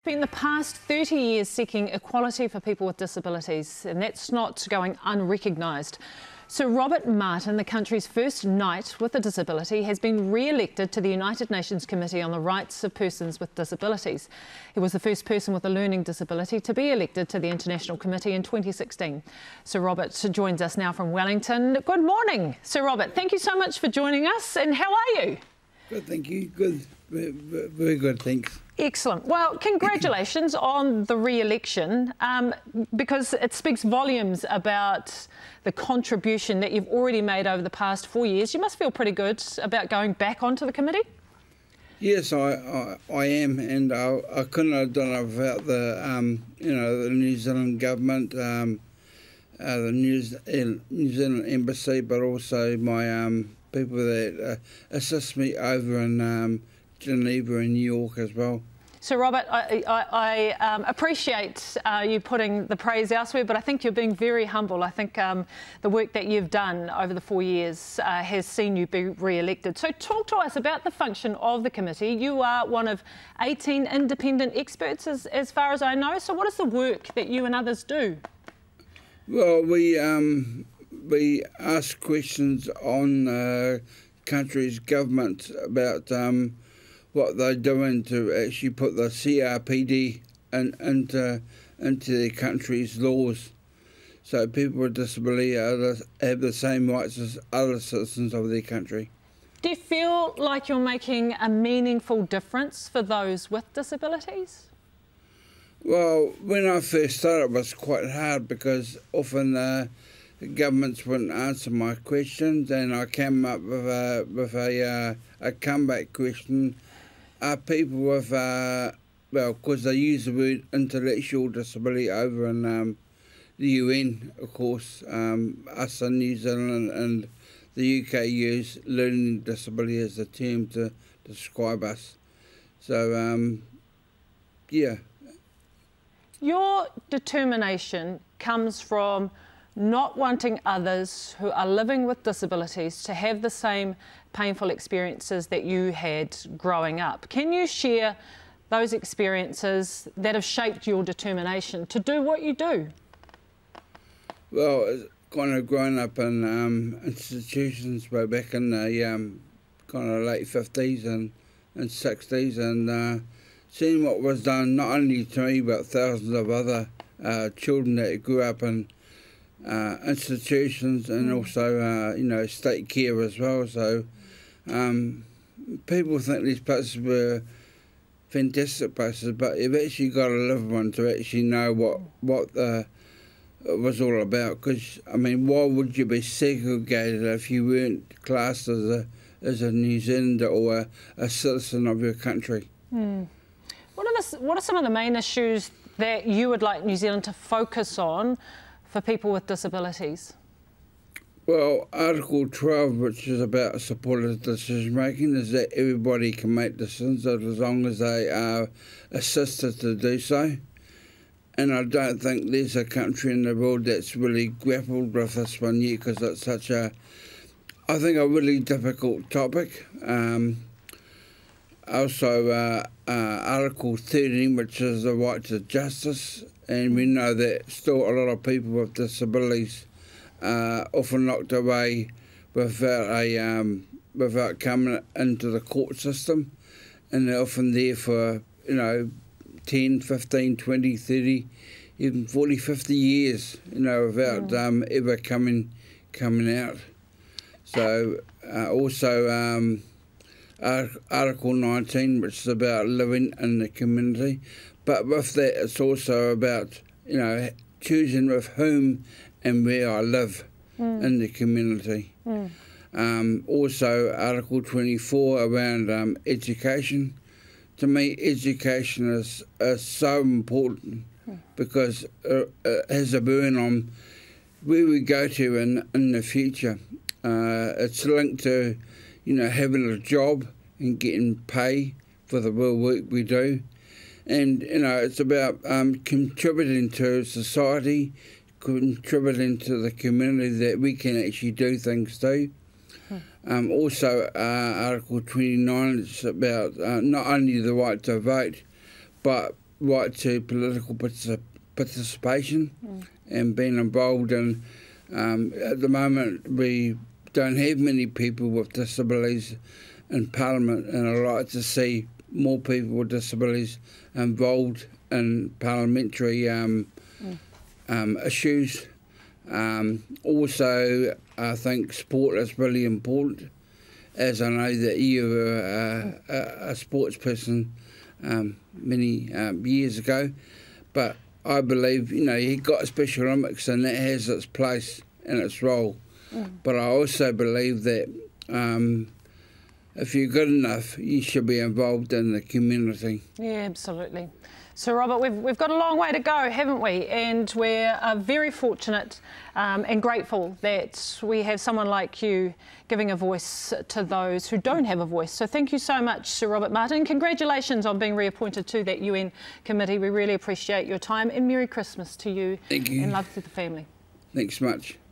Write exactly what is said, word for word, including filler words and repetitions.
Been the past thirty years seeking equality for people with disabilities, and that's not going unrecognised. Sir Robert Martin, the country's first knight with a disability, has been re-elected to the United Nations Committee on the Rights of Persons with Disabilities. He was the first person with a learning disability to be elected to the International Committee in twenty sixteen. Sir Robert joins us now from Wellington. Good morning, Sir Robert. Thank you so much for joining us, and how are you? Good, thank you. Good. Very, very good, thanks. Excellent. Well, congratulations on the re-election, um, because it speaks volumes about the contribution that you've already made over the past four years. You must feel pretty good about going back onto the committee? Yes, I, I, I am, and I, I couldn't have done it without the, um, you know, the New Zealand government, um, uh, the New, Ze New Zealand embassy, but also my um, people that uh, assist me over in um, Geneva and New York as well. So, Robert, I, I, I um, appreciate uh, you putting the praise elsewhere, but I think you're being very humble. I think um, the work that you've done over the four years uh, has seen you be re-elected. So talk to us about the function of the committee. You are one of eighteen independent experts, as, as far as I know. So what is the work that you and others do? Well, we, um, we ask questions on uh, countries' governments about Um, what they're doing to actually put the C R P D in, into, into their country's laws. So people with disability are the, have the same rights as other citizens of their country. Do you feel like you're making a meaningful difference for those with disabilities? Well, when I first started, it was quite hard because often uh, the governments wouldn't answer my questions, and I came up with a, with a, uh, a comeback question. Are people with, uh, well, because they use the word intellectual disability over in um, the U N, of course, um, us in New Zealand and the U K use learning disability as a term to describe us. So, um, yeah. Your determination comes from not wanting others who are living with disabilities to have the same painful experiences that you had growing up. Can you share those experiences that have shaped your determination to do what you do? Well, kind of growing up in um, institutions way back in the um, kind of late fifties and, and sixties, and uh, seeing what was done not only to me but thousands of other uh, children that grew up in Uh, institutions and mm. also, uh, you know, state care as well. So um, people think these places were fantastic places, but you've actually got to live one to actually know what, what the, it was all about. Because, I mean, why would you be segregated if you weren't classed as a, as a New Zealander or a, a citizen of your country? Mm. What are the, what are some of the main issues that you would like New Zealand to focus on for people with disabilities? Well, Article twelve, which is about supported decision making, is that everybody can make decisions as long as they are assisted to do so. And I don't think there's a country in the world that's really grappled with this one yet, because it's such a, I think, a really difficult topic. Um, also, uh, uh, Article thirteen, which is the right to justice. And we know that still a lot of people with disabilities are often locked away without a um, without coming into the court system, and they're often there for, you know, ten, fifteen, twenty, thirty, even forty, fifty years, you know, without mm. um, ever coming coming out. So uh, also um, Article nineteen, which is about living in the community. But with that, it's also about, you know, choosing with whom and where I live mm. in the community. Mm. Um, also, Article twenty-four around um, education. To me, education is, is so important mm. because it, it has a burn on where we go to in, in the future. Uh, it's linked to, you know, having a job and getting pay for the real work we do. And, you know, it's about um, contributing to society, contributing to the community that we can actually do things to. Hmm. Um, also, uh, Article twenty-nine is about uh, not only the right to vote, but right to political particip participation mm. and being involved in. Um, at the moment, we don't have many people with disabilities in Parliament, and I'd like to see more people with disabilities involved in parliamentary um, mm. um, issues. Um, also, I think sport is really important, as I know that you were uh, a, a sports person um, many um, years ago. But I believe, you know, you got Special Olympics and that has its place and its role. Mm. But I also believe that um, if you're good enough, you should be involved in the community. Yeah, absolutely. So, Robert, we've, we've got a long way to go, haven't we? And we're uh, very fortunate um, and grateful that we have someone like you giving a voice to those who don't have a voice. So thank you so much, Sir Robert Martin. Congratulations on being reappointed to that U N committee. We really appreciate your time, and Merry Christmas to you. Thank you. And love to the family. Thanks much.